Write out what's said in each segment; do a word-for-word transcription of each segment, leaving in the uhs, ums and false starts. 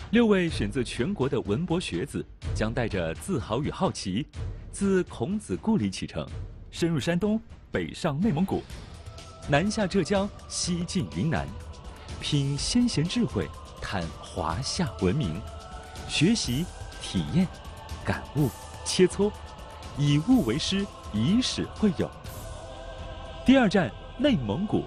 六位选自全国的文博学子将带着自豪与好奇，自孔子故里启程，深入山东，北上内蒙古，南下浙江，西进云南，品先贤智慧，探华夏文明，学习、体验、感悟、切磋，以物为师，以史会友。第二站，内蒙古。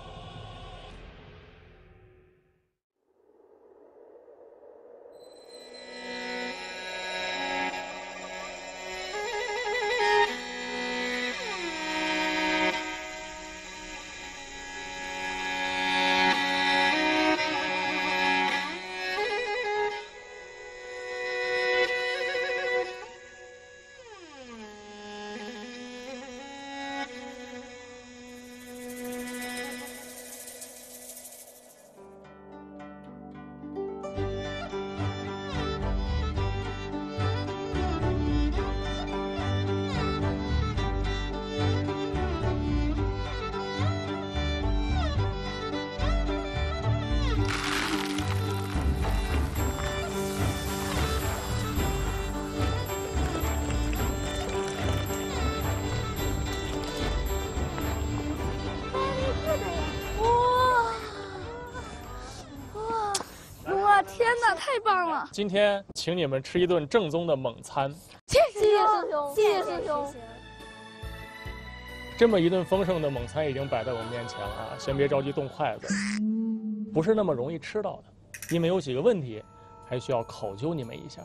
天哪，太棒了！ 今天请你们吃一顿正宗的蒙餐。 谢谢师兄，谢谢师兄。 这么一顿丰盛的蒙餐已经摆在我们面前了啊！先别着急动筷子，不是那么容易吃到的，因为有几个问题还需要考究你们一下。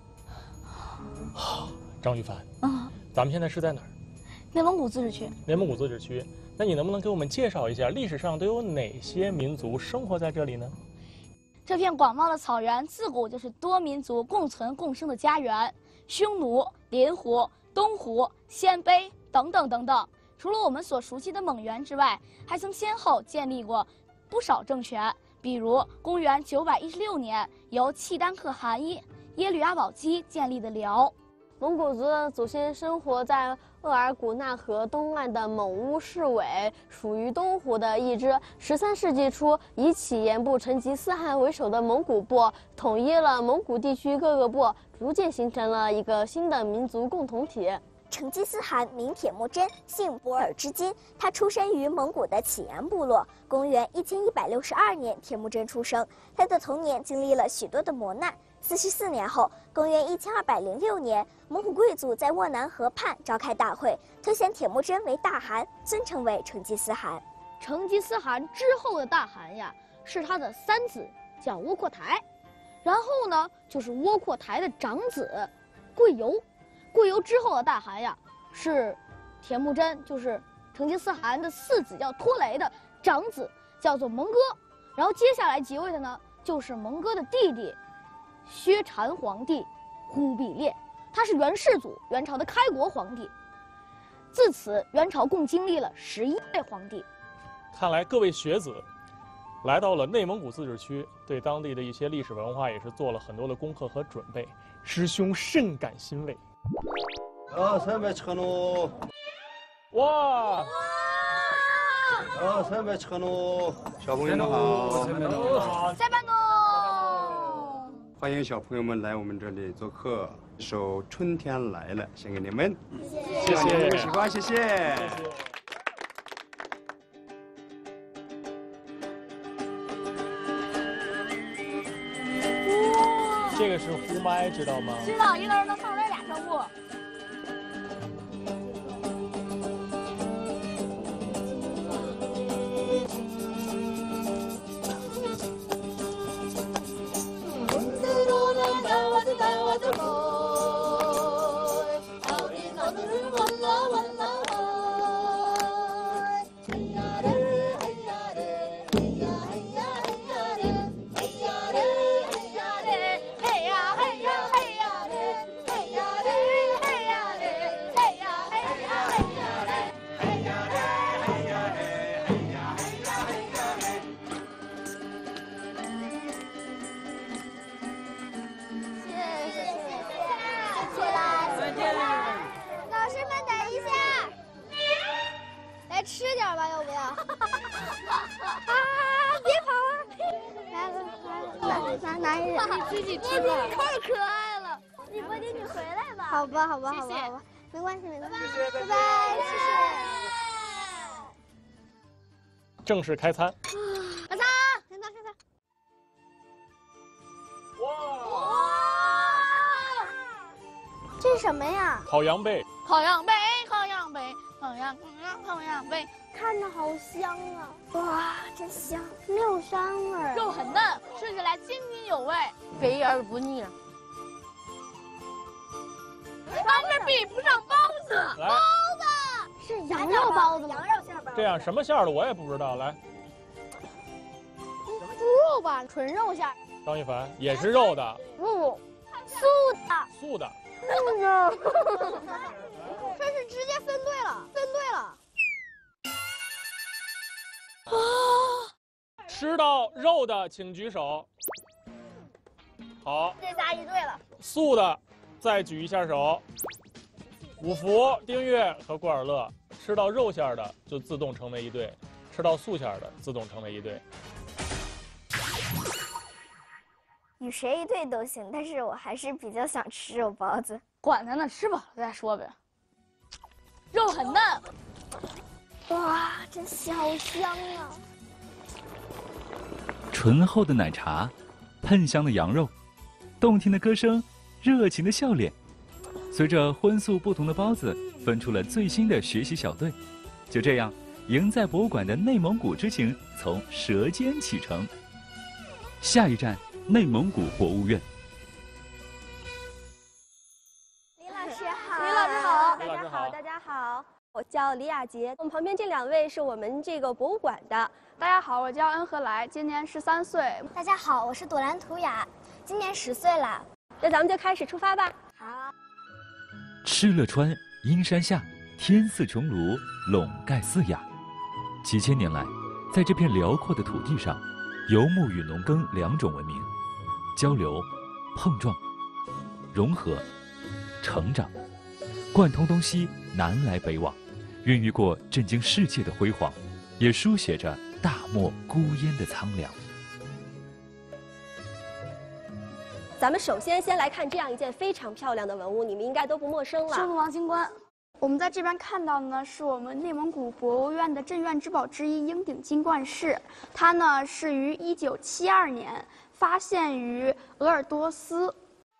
好，张玉凡，啊，咱们现在是在哪儿？ 内蒙古自治区。 内蒙古自治区，那你能不能给我们介绍一下历史上都有哪些民族生活在这里呢？ 这片广袤的草原自古就是多民族共存共生的家园，匈奴、林胡、东胡、鲜卑等等等等。除了我们所熟悉的蒙元之外，还曾先后建立过不少政权，比如公元九百一十六年由契丹可汗耶耶律阿保机建立的辽。 蒙古族的祖先生活在额尔古纳河东岸的蒙乌市委，属于东胡的一支。十三世纪初，以乞颜部成吉思汗为首的蒙古部统一了蒙古地区各个部，逐渐形成了一个新的民族共同体。 成吉思汗名铁木真，姓博尔之金。他出生于蒙古的乞颜部落。公元一千一百六十二年，铁木真出生。他的童年经历了许多的磨难。四十四年后，公元一千二百零六年，蒙古贵族在沃南河畔召开大会，推选铁木真为大汗，尊称为成吉思汗。 成吉思汗之后的大汗呀，是他的三子，叫窝阔台。然后呢，就是窝阔台的长子贵由。贵由之后的大汗呀，是铁木真，就是成吉思汗的四子叫拖雷的长子，叫做蒙哥。然后接下来即位的呢，就是蒙哥的弟弟薛禅皇帝忽必烈，他是元世祖，元朝的开国皇帝。自此，元朝共经历了十一位皇帝。 看来各位学子来到了内蒙古自治区，对当地的一些历史文化也是做了很多的功课和准备，师兄甚感欣慰。 啊，三百车喽！ 哇！ 啊，三百车喽！小朋友们好， 三百多，三百多。 欢迎小朋友们来我们这里做客，一首《春天来了》献给你们， 谢谢， 你们喜欢，谢谢。谢谢。 这个是呼麦，知道吗？ 知道，一个人能放出来俩声部。 吃点吧，要不要？啊！别跑啊！来来来来。 拿拿一点， 你自己吃吧。太可爱了。 你伯丁，你回来吧。 好吧，好吧，好吧，好吧，没关系，没关系。拜拜，谢谢。 正式开餐。 开餐，开餐，开餐。 哇！ 这是什么呀？ 烤羊背。 烤羊背，烤羊背，烤羊烤羊烤羊背， 看着好香啊！哇，真香，没有膻味儿， 肉很嫩，吃起来津津有味，肥而不腻。咱这比不上包子， 来， 包子是羊肉包子吗？ 羊肉馅包。 这样什么馅儿的我也不知道。来， 猪肉吧，纯肉馅。 张一凡也是肉的。 不，素的。 素的。 素的。这是直接分对了，分对了。啊！ 吃到肉的请举手。好， 这仨一对了。 素的，再举一下手。五福、丁月和郭尔乐吃到肉馅的就自动成为一对，吃到素馅的自动成为一对。 与谁一对都行，但是我还是比较想吃肉包子。 管他呢，吃饱了再说呗。肉很嫩， 哇，真香，好香啊！ 醇厚的奶茶，喷香的羊肉，动听的歌声，热情的笑脸。随着荤素不同的包子分出了最新的学习小队，就这样，赢在博物馆的内蒙古之行从舌尖启程。下一站，内蒙古博物院。 李老师好， 李老师好， 李老师好， 大家好，我叫李雅洁。我们旁边这两位是我们这个博物馆的。 大家好，我叫恩和来，今年十三岁。 大家好，我是朵兰图雅，今年十岁了。 那咱们就开始出发吧。 好。 敕勒川，阴山下，天似穹庐，笼盖四雅。几千年来，在这片辽阔的土地上，游牧与农耕两种文明，交流、碰撞、融合、成长，贯通东西，南来北往，孕育过震惊世界的辉煌，也书写着大漠孤烟的苍凉。 咱们首先先来看这样一件非常漂亮的文物，你们应该都不陌生了。 修路王金冠。我们在这边看到的呢，是我们内蒙古博物院的镇院之宝之一鹰顶金冠饰，它呢是于一九七二年发现于鄂尔多斯。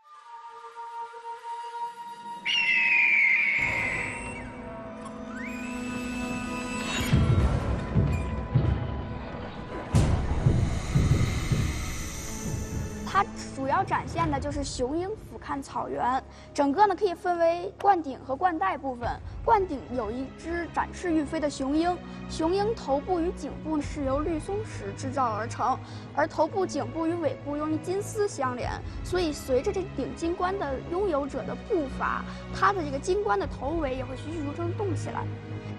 它主要展现的就是雄鹰俯瞰草原，整个呢可以分为冠顶和冠带部分。冠顶有一只展翅欲飞的雄鹰，雄鹰头部与颈部是由绿松石制造而成，而头部、颈部与尾部用于金丝相连，所以随着这顶金冠的拥有者的步伐，它的这个金冠的头尾也会栩栩如生动起来。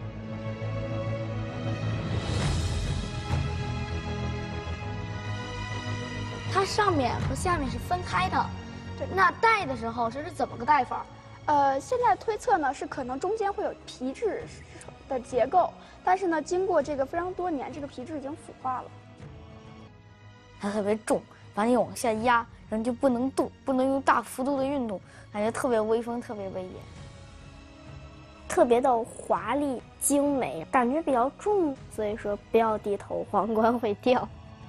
它上面和下面是分开的，那戴的时候这是怎么个戴法？ 呃，现在推测呢是可能中间会有皮质的结构，但是呢，经过这个非常多年，这个皮质已经腐化了。 它特别重，把你往下压，然后就不能动，不能用大幅度的运动，感觉特别威风，特别威严， 特别的华丽精美，感觉比较重，所以说不要低头，皇冠会掉。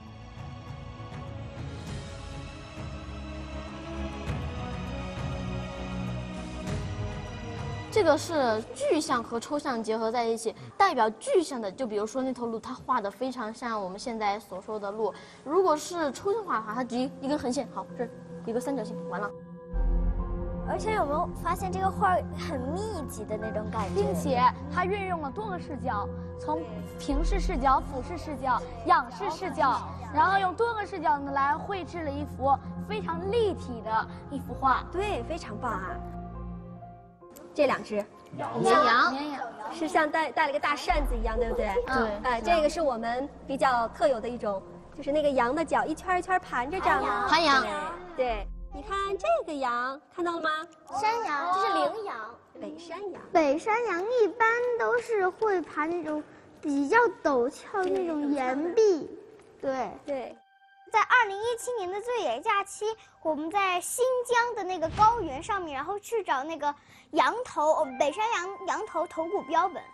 这个是具象和抽象结合在一起，代表具象的，就比如说那头鹿，它画的非常像我们现在所说的鹿；如果是抽象画的话，它举一根横线，好，这一个三角形，完了。 而且有没有发现这个画很密集的那种感觉， 并且它运用了多个视角，从平视视角、俯视视角、仰视视角，然后用多个视角呢来绘制了一幅非常立体的一幅画。 对，非常棒啊！这两只绵羊， 绵羊是像带带了个大扇子一样，对不对？ 对， 哎，这个是我们比较特有的一种，就是那个羊的脚一圈一圈盘着长的。 盘羊。 对，你看这个羊，看到了吗？ 山羊，这是羚羊， 北山羊。 北山羊一般都是会爬那种比较陡峭那种岩壁，对对。 在二零一七年的最野假期，我们在新疆的那个高原上面，然后去找那个羊头，呃北山羊羊头头骨标本。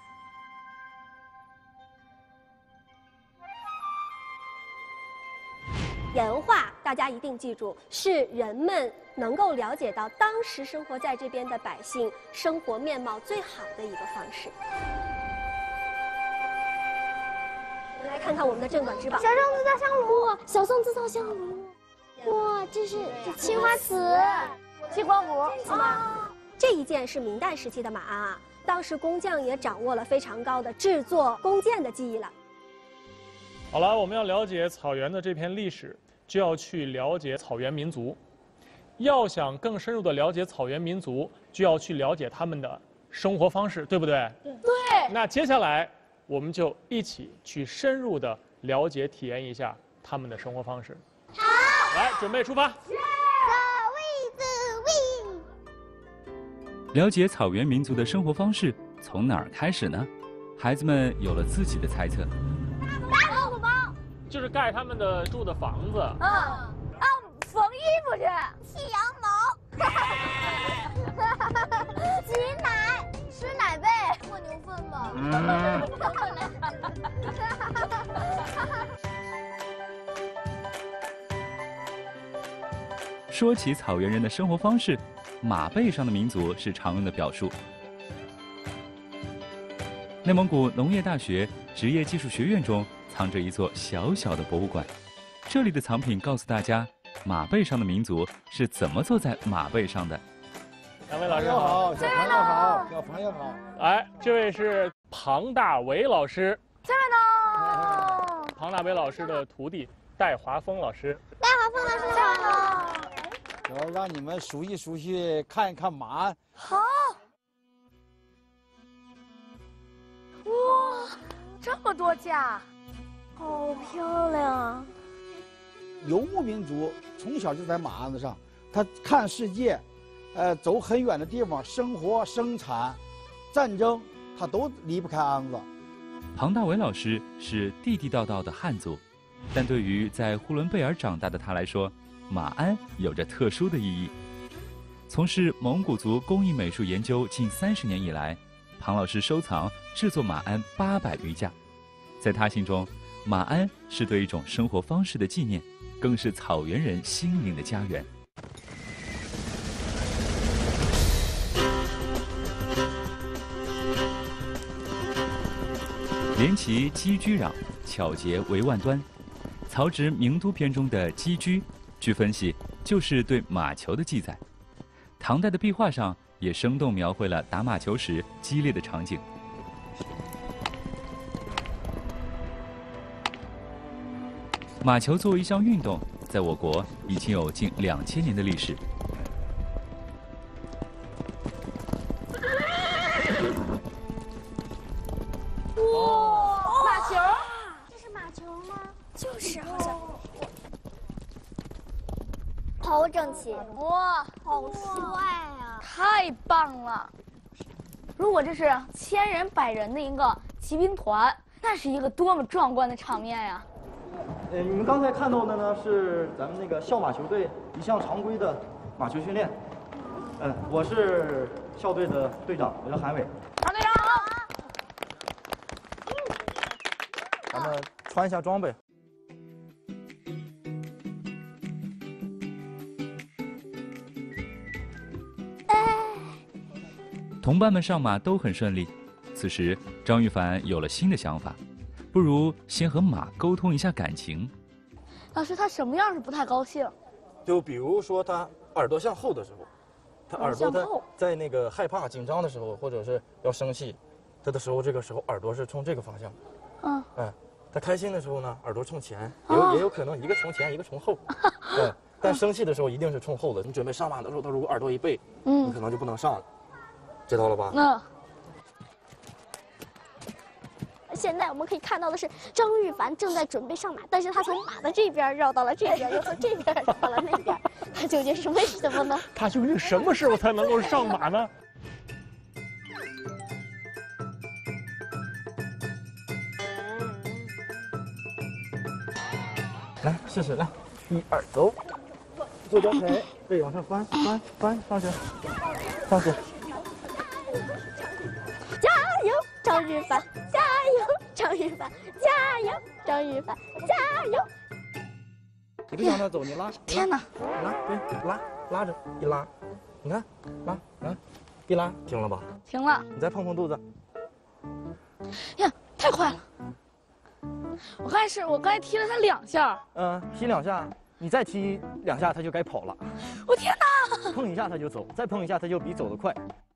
岩画大家一定记住，是人们能够了解到当时生活在这边的百姓生活面貌最好的一个方式。我们来看看我们的镇馆之宝—— 小松子造香炉。 哇，小松子造香炉。哇，这是这青花瓷、 激光壶啊。这一件是明代时期的马鞍啊，当时工匠也掌握了非常高的制作弓箭的技艺了。 好了，我们要了解草原的这片历史，就要去了解草原民族。要想更深入的了解草原民族，就要去了解他们的生活方式，对不对？ 对。 那接下来，我们就一起去深入的了解、体验一下他们的生活方式。 好， 来，准备出发。 了解草原民族的生活方式从哪儿开始呢？孩子们有了自己的猜测。 就是盖他们的住的房子。 嗯，啊，缝衣服去，剃羊毛，挤奶，吃奶被，磨牛粪吧。嗯。 说起草原人的生活方式，马背上的民族是常用的表述。内蒙古农业大学职业技术学院中藏着一座小小的博物馆，这里的藏品告诉大家，马背上的民族是怎么坐在马背上的。 两位老师好， 小朋友好，小朋友好。 哎，这位是庞大为老师。 这位呢？ 庞大为老师的徒弟戴华峰老师。 戴华峰老师好。 我要让你们熟悉熟悉，看一看马鞍。 好。哇，这么多架，好漂亮啊！ 游牧民族从小就在马鞍子上，他看世界，呃，走很远的地方，生活、生产、战争，他都离不开鞍子。 庞大为老师是地地道道的汉族，但对于在呼伦贝尔长大的他来说，马鞍有着特殊的意义。从事蒙古族工艺美术研究近三十年以来，庞老师收藏制作马鞍八百余架。在他心中，马鞍是对一种生活方式的纪念，更是草原人心灵的家园。连其击居壤，巧捷为万端。曹植《名都篇》中的击居，据分析就是对马球的记载。唐代的壁画上也生动描绘了打马球时激烈的场景。马球作为一项运动，在我国已经有近两千年的历史。 哇，马球，这是马球吗？就是好像。好整齐，哇，好帅啊！ 太棒了！如果这是千人百人的一个骑兵团，那是一个多么壮观的场面呀！ 呃，你们刚才看到的呢是咱们那个校马球队一项常规的马球训练。嗯，我是校队的队长，我叫韩伟。 韩队长好。 咱们穿一下装备。 同伴们上马都很顺利，此时张玉凡有了新的想法，不如先和马沟通一下感情。 老师，他什么样是不太高兴？ 就比如说他耳朵向后的时候，他耳朵他在那个害怕、紧张的时候，或者是要生气，他的时候，这个时候耳朵是冲这个方向。 嗯。 哎，他开心的时候呢，耳朵冲前，也有、哦、也有可能一个冲前，一个冲后。哎，但生气的时候一定是冲后的。你准备上马的时候，他如果耳朵一背，嗯，你可能就不能上了。知道了吧？ 嗯。 现在我们可以看到的是，张玉凡正在准备上马，但是他从马的这边绕到了这边，又从这边绕到了那边，他究竟是为什么呢？ 他究竟什么时候才能够上马呢？ 来试试，来一二走，左脚踩，背往上翻翻翻上去，上去。 加油，张日凡！加油，张日凡！加油，张日凡！加油！ 你别往那走，你拉。 天哪！ 你拉，对，拉拉着，一拉，你看，拉，来，一拉，停了吧？ 停了。 你再碰碰肚子。 呀，太快了！我刚才是我刚才踢了他两下。 嗯，踢两下，你再踢两下，他就该跑了。 我天哪！ 碰一下他就走，再碰一下他就比走得快。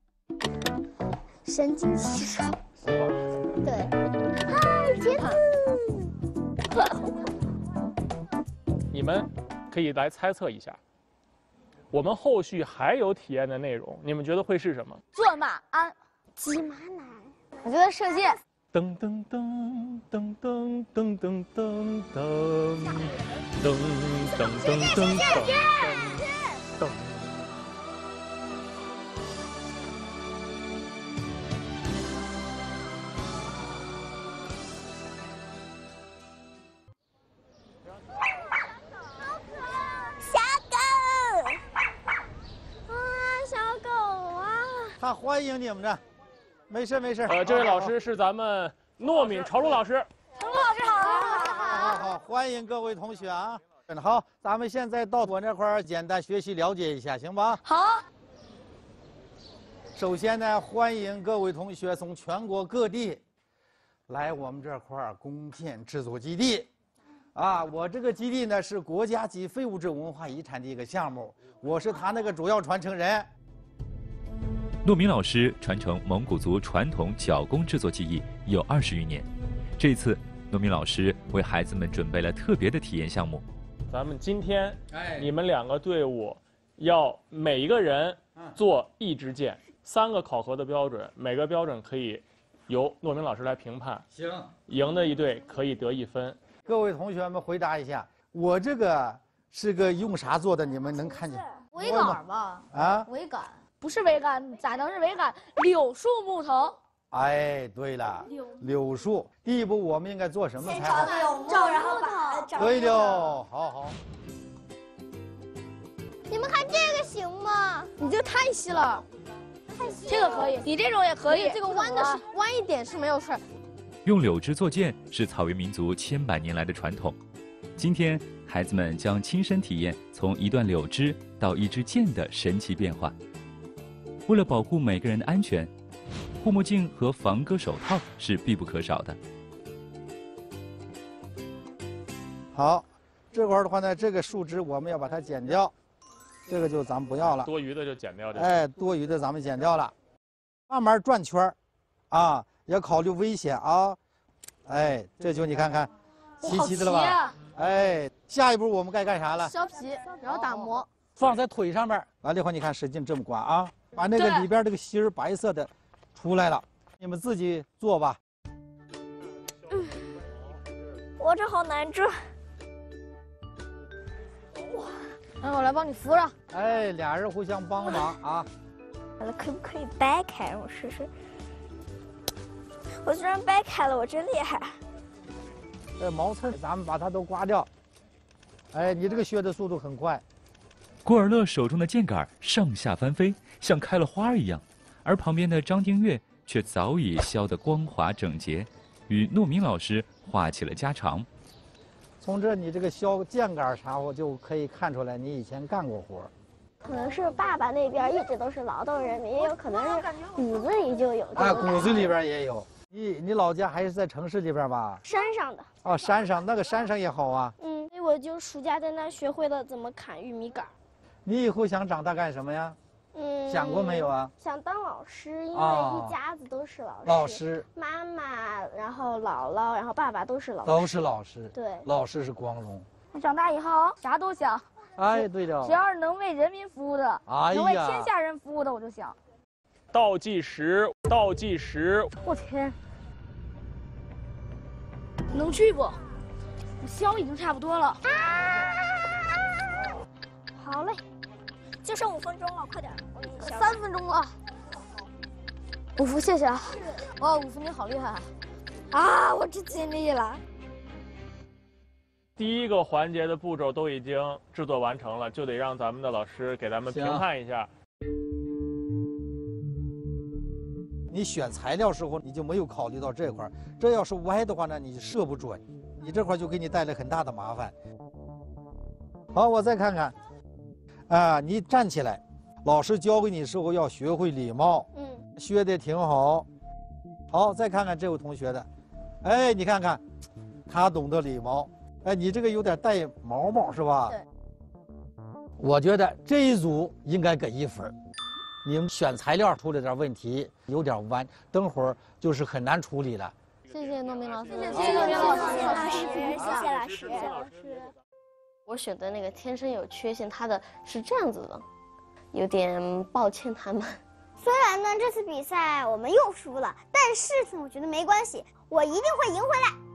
神经吸收。对。嗨，茄子。 你们可以来猜测一下，我们后续还有体验的内容，你们觉得会是什么？ 坐马鞍、 骑马奶。 我觉得射箭。 噔噔噔噔噔噔噔噔噔噔噔噔噔噔噔。 他欢迎你们的，没事没事。 呃，这位老师是咱们糯米朝露老师。 朝露老师好， 好好好，欢迎各位同学啊。好，咱们现在到我这块儿简单学习了解一下，行吧？ 好。 首先呢，欢迎各位同学从全国各地来我们这块儿弓片制作基地。啊，我这个基地呢是国家级非物质文化遗产的一个项目，我是他那个主要传承人。 糯米老师传承蒙古族传统脚弓制作技艺有二十余年，这次糯米老师为孩子们准备了特别的体验项目。 咱们今天，哎，你们两个队伍要每一个人做一支箭，三个考核的标准，每个标准可以由糯米老师来评判。 行， 赢的一队可以得一分。 各位同学们回答一下，我这个是个用啥做的？你们能看见？ 桅杆吧？ 啊， 桅杆。 不是桅杆，咋能是帷杆？柳树木头。 哎，对了，柳树。第一步我们应该做什么才好？ 照，然后把它对了，好好。 你们看这个行吗？ 你这个太细了， 太细。 这个可以，你这种也可以。 这个弯的是弯一点是没有事儿。 用柳枝做箭是草原民族千百年来的传统。今天，孩子们将亲身体验从一段柳枝到一支箭的神奇变化。为了保护每个人的安全，护目镜和防割手套是必不可少的。 好，这块儿的话呢，这个树枝我们要把它剪掉，这个就咱们不要了。 多余的就剪掉。 哎，多余的咱们剪掉了。慢慢转圈儿，啊，要考虑危险啊。哎，这就你看看，齐齐的了吧？ 啊、 哎，下一步我们该干啥了？ 削皮，然后打磨， 放在腿上面。完了以后，你看使劲这么刮啊。把那个里边这个芯儿白色的出来了，你们自己做吧。 嗯，我这好难转。 哇，那我来帮你扶着。 哎，俩人互相帮忙啊。 完了，可不可以掰开？我试试。我居然掰开了，我真厉害。 这毛刺咱们把它都刮掉。哎，你这个削的速度很快。 郭尔乐手中的箭杆上下翻飞，像开了花一样，而旁边的张丁月却早已削得光滑整洁，与糯米老师话起了家常。 从这你这个削箭杆啥，我就可以看出来你以前干过活。 可能是爸爸那边一直都是劳动人民，也有可能是骨子里就有。 啊，骨子里边也有。你你老家还是在城市里边吧？ 山上的。 哦，山上那个山上也好啊。 嗯，所以我就暑假在那学会了怎么砍玉米杆。 你以后想长大干什么呀？ 嗯， 想过没有啊？ 想当老师，因为一家子都是老师。 老师， 妈妈，然后姥姥，然后爸爸都是老师。 都是老师。 对， 老师是光荣。 长大以后啥都想。 哎，对的。 只要是能为人民服务的， 哎呀， 能为天下人服务的，我就想。 倒计时，倒计时。 我天，能去不？我削已经差不多了。啊、 好嘞。就剩五分钟了，快点！我给你削。 三分钟了，五福谢谢啊！哇，五福你好厉害啊！ 啊，我这尽力了。 第一个环节的步骤都已经制作完成了，就得让咱们的老师给咱们评判一下。 你选材料时候你就没有考虑到这块儿，这要是歪的话呢，你射不准，你这块就给你带来很大的麻烦。好，我再看看，啊，你站起来，老师教给你的时候要学会礼貌，嗯，学的挺好。好，再看看这位同学的，哎，你看看，他懂得礼貌，哎，你这个有点带毛毛是吧？对。我觉得这一组应该给一分。你们选材料出了点问题，有点弯，等会儿就是很难处理了。 谢谢糯米老师，谢谢糯米老师，谢谢老师，谢谢老师，谢谢老师。 我选的那个天生有缺陷，他的是这样子的，有点抱歉他们。 虽然呢这次比赛我们又输了，但是我觉得没关系，我一定会赢回来。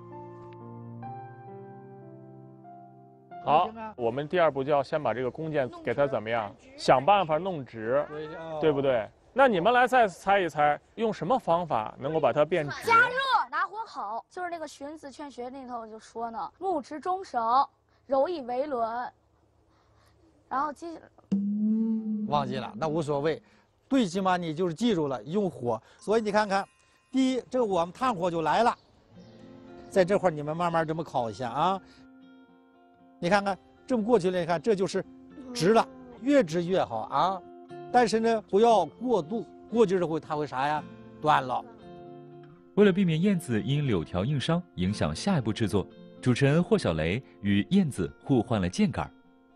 好，我们第二步就要先把这个弓箭给它怎么样，想办法弄直，对不对？那你们来再猜一猜，用什么方法能够把它变直？ 加热，拿火烤，就是那个《荀子·劝学》那头就说呢，木直中绳，柔以为轮。然后接下来忘记了，那无所谓，最起码你就是记住了用火。所以你看看，第一，这个我们炭火就来了，在这块儿你们慢慢这么烤一下啊。你看看，这么过去了，你看这就是直了，越直越好啊。但是呢，不要过度，过去之后它会啥呀？断了。 为了避免燕子因柳条硬伤影响下一步制作，主持人霍小雷与燕子互换了箭杆。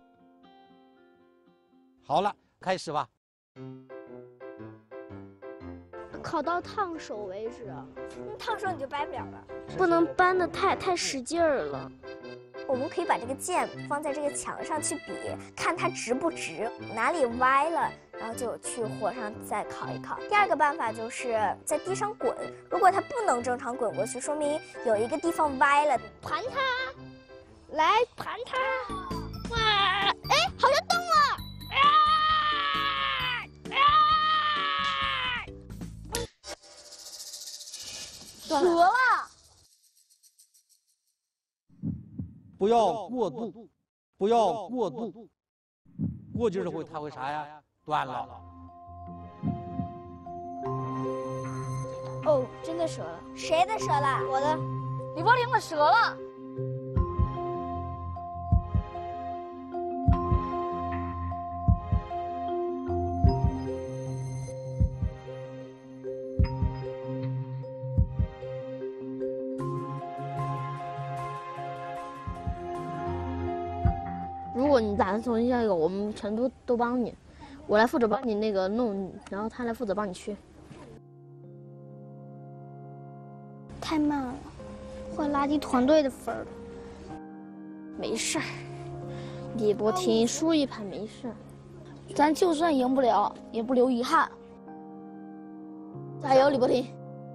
好了，开始吧。 烤到烫手为止， 烫手你就掰不了了， 不能扳得太太使劲儿了。 我们可以把这个箭放在这个墙上去比，看它直不直，哪里歪了，然后就去火上再烤一烤。第二个办法就是在地上滚，如果它不能正常滚过去，说明有一个地方歪了， 盘它，来盘它，哇，哎，好像动了，啊啊， 折了。 不要过度，不要过度，过去之后它会啥呀？断了。 哦，真的折了。 谁的折了？ 我的。 李波林的折了。 如果你打算重新下一个，我们全都都帮你，我来负责帮你那个弄，然后他来负责帮你去。 太慢了，会拉低团队的分儿。 没事儿，李波廷输一盘没事儿， 咱就算赢不了，也不留遗憾。 加油，李波廷！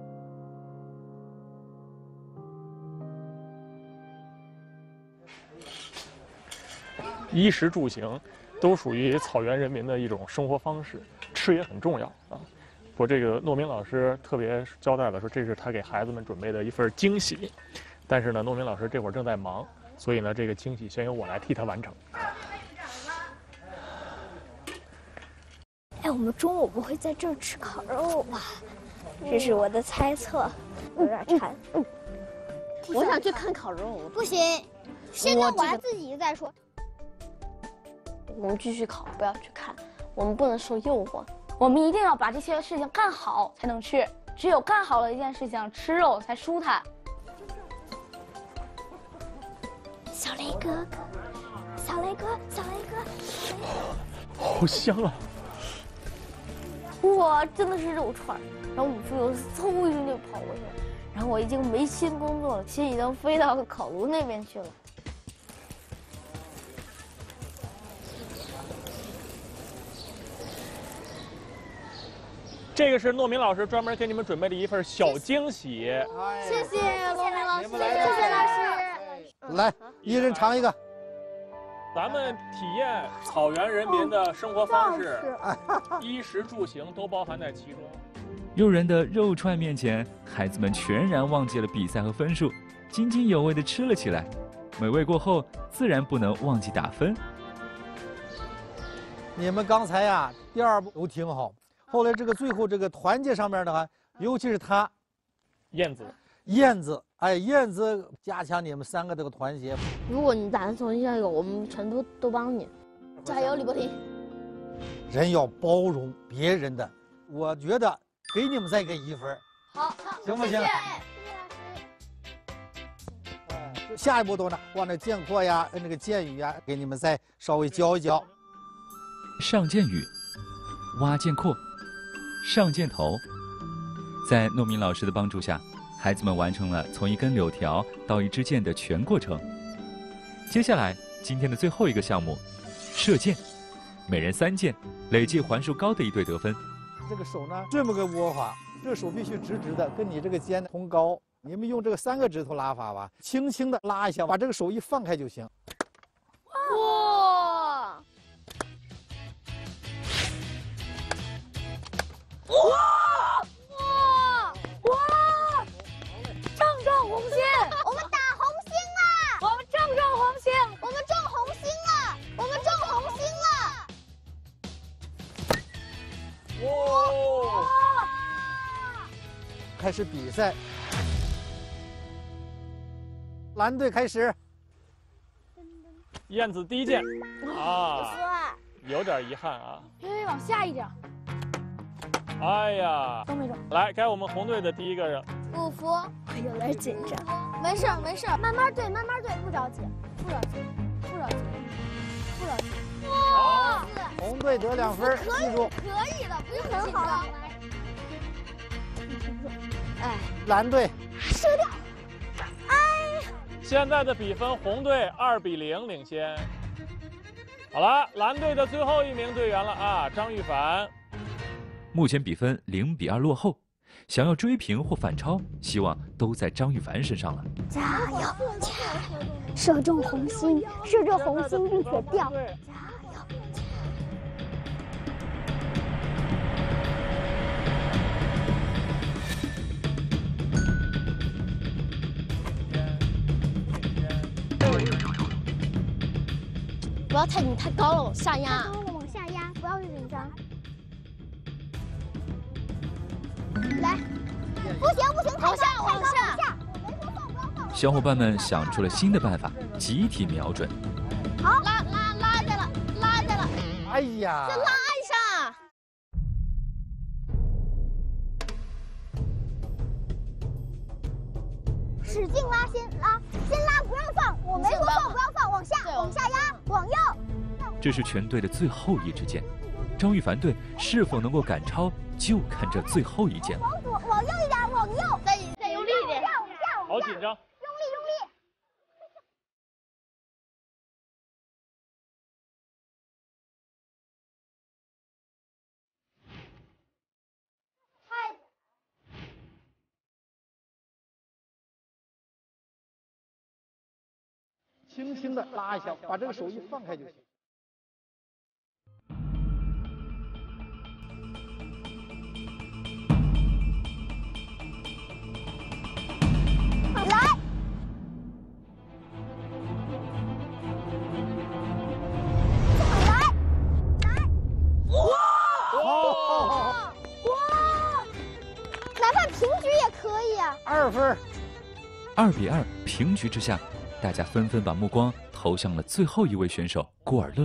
衣食住行都属于草原人民的一种生活方式，吃也很重要啊。我这个糯米老师特别交代了，说这是他给孩子们准备的一份惊喜。但是呢，糯米老师这会儿正在忙，所以呢，这个惊喜先由我来替他完成。 哎，我们中午不会在这儿吃烤肉吧？这是我的猜测，有点馋。嗯， 我想去看烤肉。 不行，先弄完自己再说。 我们继续烤，不要去看，我们不能受诱惑， 我们一定要把这些事情干好才能去，只有干好了一件事情，吃肉才舒坦。 小雷哥哥，小雷哥，小雷哥， 好香啊！ 哇，真的是肉串，然后五猪油嗖一声就跑过去了，然后我已经没心工作了，心已经飞到烤炉那边去了。 这个是糯米老师专门给你们准备的一份小惊喜。 谢谢糯米老师，谢谢老师。 来，一人尝一个。 咱们体验草原人民的生活方式，衣食住行都包含在其中。 诱人的肉串面前，孩子们全然忘记了比赛和分数，津津有味地吃了起来。 美味过后，自然不能忘记打分。 你们刚才呀，第二步都挺好，后来这个最后这个团结上面的话，尤其是他， 燕子， 燕子，哎，燕子加强你们三个这个团结。 如果你打算重新加油，我们全部都帮你，加油，李伯廷。 人要包容别人的，我觉得给你们再给一分， 好， 行不行？下一步都呢，往那剑阔呀、那个箭语呀，给你们再稍微教一教。 上箭语、挖箭阔、上箭头，在糯米老师的帮助下，孩子们完成了从一根柳条到一支箭的全过程。接下来，今天的最后一个项目，射箭，每人三箭，累计环数高的一队得分。 这个手呢，这么个握法，这个手必须直直的，跟你这个肩同高。你们用这个三个指头拉法吧，轻轻的拉一下，把这个手一放开就行。 哇！ 哇哇哇！ 正中红心， 我们打红心了！ 我们正中红心， 我们中红心了！我们中红心了！ 哇！开始比赛，蓝队开始。 燕子第一箭，啊，有点遗憾啊。 哎，往下一点。 哎呀， 都没中。 来，该我们红队的第一个人。 不服，我有点紧张。没事没事，慢慢对，慢慢对，不着急，不着急，不着急，不着急。 哇！红队得两分，记住。 可以的，不用紧张。 哎，蓝队射掉。哎， 现在的比分，红队二比零领先。好了，蓝队的最后一名队员了啊，张玉凡。 目前比分零比二落后，想要追平或反超，希望都在张玉凡身上了。 加油，加油！射中红心，射中红心并且掉。加油！ 不要太你太高了，往下压。 太高了，往下压，不要紧张。来，不行不行， 往下往下。 小伙伴们想出了新的办法，集体瞄准。 好， 拉拉拉在了，拉在了。 哎呀！ 在拉岸上。 使劲拉，先拉，先拉，不让放。我没说放，不让放，往下，往下压，往右。 这是全队的最后一支箭，张玉凡队是否能够赶超，就看这最后一箭了。 往左，往右一点，往右， 再再用力一点。 好紧张， 用力用力。 轻轻的拉一下，把这个手一放开就行。 来，再来，来，哇！ 哇！ 哇！哪怕平局也可以啊。 二分。 二比二，平局之下，大家纷纷把目光投向了最后一位选手郭尔乐。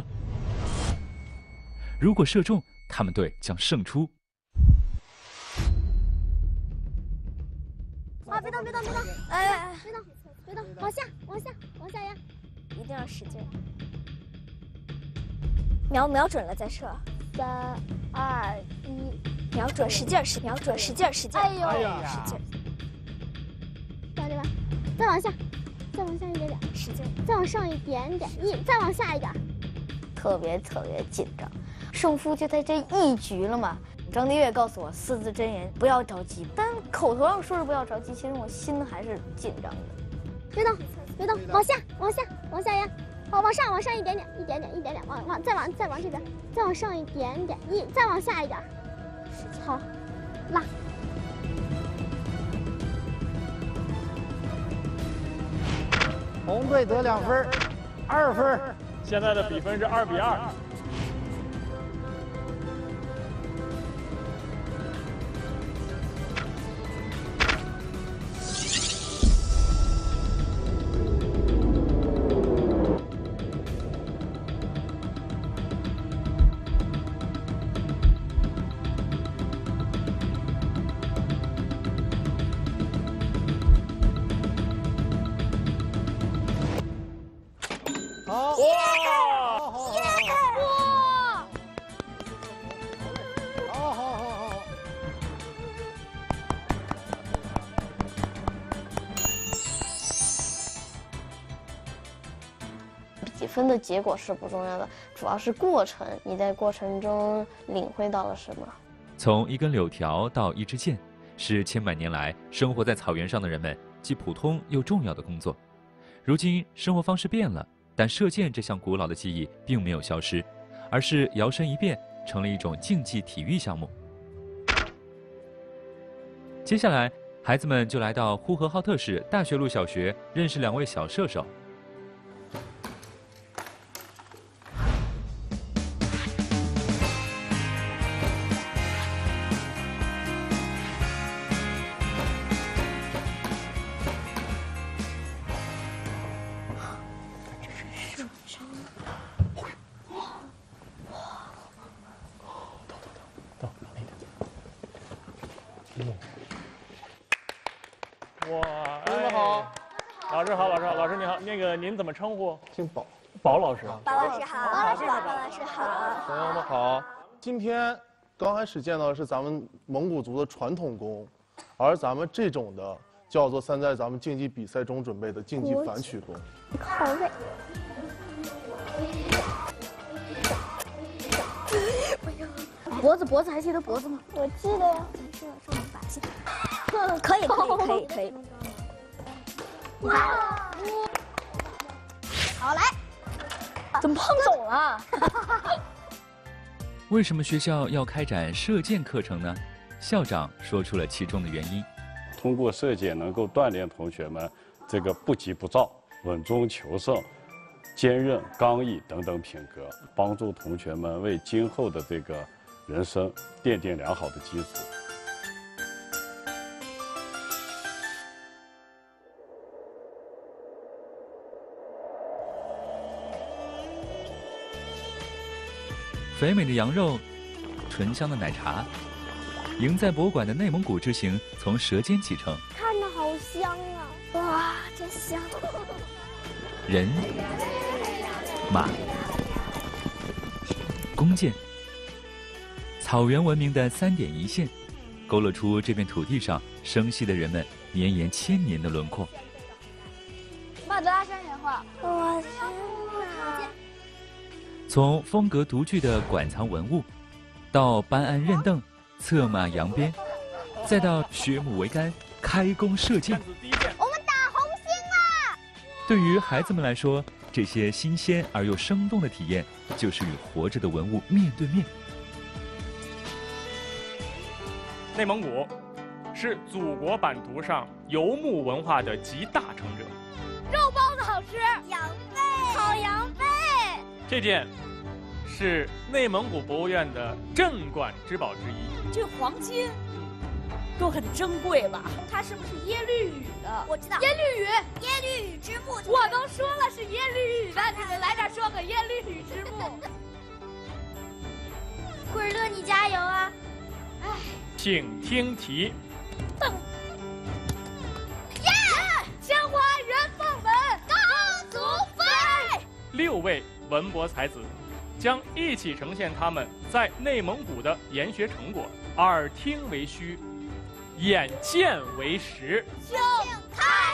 如果射中，他们队将胜出。 啊！别动，别动，别动！哎哎哎！别动，别动！往下，往下，往下压！一定要使劲。瞄瞄准了再射。三、二、一，瞄准，使劲，使瞄准，使劲，使劲！ 哎呦， 使劲！对对吧？再往下，再往下一点点，使劲！再往上一点点，一，再往下一点。 特别特别紧张，胜负就在这一局了嘛。张帝岳告诉我四字真言，不要着急。但口头上说是不要着急，其实我心还是紧张的。 别动，别动，往下，往下，往下压。好，往上，往上一点点，一点点，一点点，往往再往再往这边，再往上一点点，一，再往下一点。好，拉。 红队得两分，二分。 现在的比分是二比二。 好， 哇！ 好好好， 哇！ 好好好好。 比分的结果是不重要的，主要是过程。你在过程中领会到了什么？ 从一根柳条到一支箭，是千百年来生活在草原上的人们既普通又重要的工作。如今生活方式变了，但射箭这项古老的技艺并没有消失，而是摇身一变成了一种竞技体育项目。接下来，孩子们就来到呼和浩特市大学路小学，认识两位小射手。 哇， 同学们好， 老师好，老师好，老师你好，那个您怎么称呼？ 姓宝， 宝老师。 宝老师好，宝老师好，宝老师好。 同学们好，今天刚开始见到的是咱们蒙古族的传统弓，而咱们这种的叫做现在咱们竞技比赛中准备的竞技反曲弓。 靠位。 脖子脖子还记得脖子吗？ 我记得呀。 这是我们把戏。可以可以可以可以。 哇！ 好来。 怎么碰走了？ 为什么学校要开展射箭课程呢？校长说出了其中的原因。 通过射箭能够锻炼同学们这个不急不躁、稳中求胜、坚韧、刚毅等等品格，帮助同学们为今后的这个人生奠定良好的基础。 肥美的羊肉，醇香的奶茶，赢在博物馆的内蒙古之行从舌尖启程。 看着好香啊！哇，真香！ 人、马、弓箭，草原文明的三点一线，勾勒出这片土地上生息的人们绵延千年的轮廓。 马德拉山岩画， 我天哪！ 从风格独具的馆藏文物，到班鞍刃凳、策马扬鞭，再到学母桅杆、开弓射箭。 我们打红星啦！ 对于孩子们来说，这些新鲜而又生动的体验，就是与活着的文物面对面。 内蒙古是祖国版图上游牧文化的集大成者。 肉包子好吃， 羊背，烤羊背。 这件是内蒙古博物院的镇馆之宝之一。 这黄金都很珍贵吧？它是不是耶律语的？ 我知道。 耶律语， 耶律语之墓。 我都说了是耶律语的，你们来这儿说个耶律语之墓。 库尔勒，你加油啊！ 哎， 请听题。 噔。耶！鲜花人凤纹，高足飞。 六位文博才子将一起呈现他们在内蒙古的研学成果，耳听为虚，眼见为实。 请开